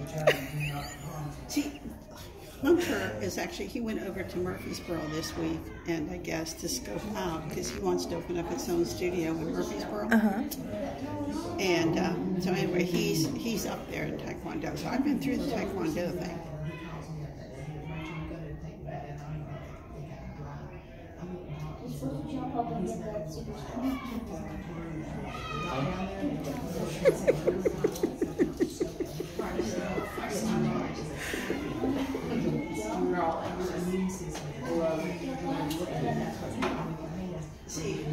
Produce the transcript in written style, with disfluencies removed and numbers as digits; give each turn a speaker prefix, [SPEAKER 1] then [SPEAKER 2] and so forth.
[SPEAKER 1] See, Hunter is actually, he went over to Murfreesboro this week, and I guess to scope out, because he wants to open up his own studio in Murfreesboro. And so anyway, he's up there in Taekwondo. So I've been through the Taekwondo thing. See,